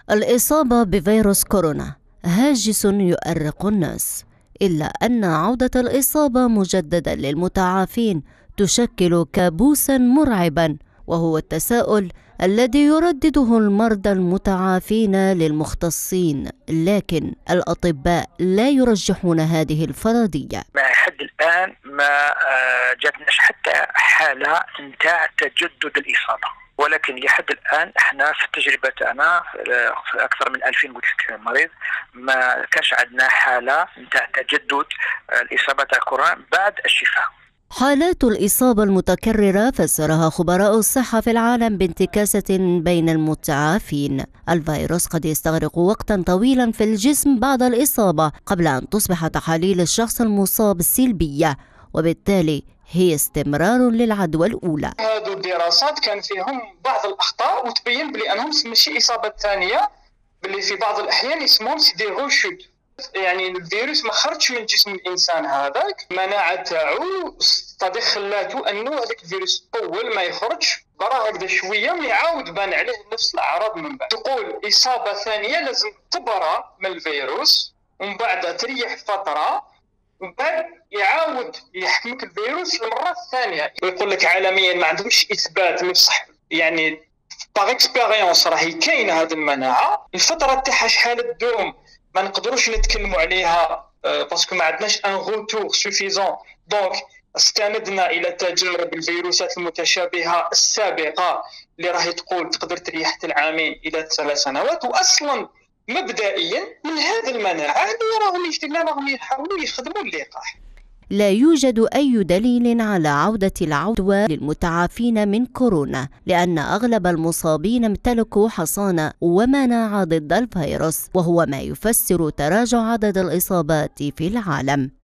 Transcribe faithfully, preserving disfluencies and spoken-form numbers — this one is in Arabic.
الإصابة بفيروس كورونا هاجس يؤرق الناس، إلا أن عودة الإصابة مجددا للمتعافين تشكل كابوسا مرعبا، وهو التساؤل الذي يردده المرضى المتعافين للمختصين، لكن الأطباء لا يرجحون هذه الفرضية. ما حد الآن ما جاتناش حتى حالة نتاع تجدد الإصابة، ولكن لحد الآن احنا في التجربة تاعنا في أكثر من ألفين مريض ما كانش عندنا حالة نتاع تجدد الإصابة تاع كورونا بعد الشفاء. حالات الإصابة المتكررة فسرها خبراء الصحة في العالم بانتكاسة بين المتعافين. الفيروس قد يستغرق وقتا طويلا في الجسم بعد الإصابة قبل أن تصبح تحاليل الشخص المصاب سلبية، وبالتالي هي استمرار للعدوى الأولى. هذو الدراسات كان فيهم بعض الأخطاء وتبين بلي أنهم ماشي إصابة ثانية، بلي في بعض الأحيان اسمهم سي دي روشود، يعني الفيروس ما خرجش من جسم الانسان هذاك، المناعه تاعو صدق خلاته انه هذاك الفيروس اول ما يخرج برا هكذا شويه يعاود بان عليه نفس الاعراض من بعد. تقول اصابه ثانيه لازم تبرى من الفيروس ومن بعد تريح فتره ومن بعد يعاود يحكمك الفيروس المره الثانيه. ويقول لك عالميا ما عندهمش اثبات بصح يعني باغ اكسبيريونس راهي كاينه هذه المناعه. الفتره تاعها شحال تدوم ما نقدروش نتكلموا عليها باسكو ما عندناش ان روتور سوفيزون، دونك استندنا الى تجارب الفيروسات المتشابهه السابقه اللي راهي تقول تقدر تريح حتى العامين الى ثلاث سنوات. واصلا مبدئيا من هذه المناعه اللي راهم يشتغلوا راهم يحاولوا يخدموا اللقاح. لا يوجد أي دليل على عودة العدوى للمتعافين من كورونا، لأن أغلب المصابين امتلكوا حصانة ومناعة ضد الفيروس، وهو ما يفسر تراجع عدد الإصابات في العالم.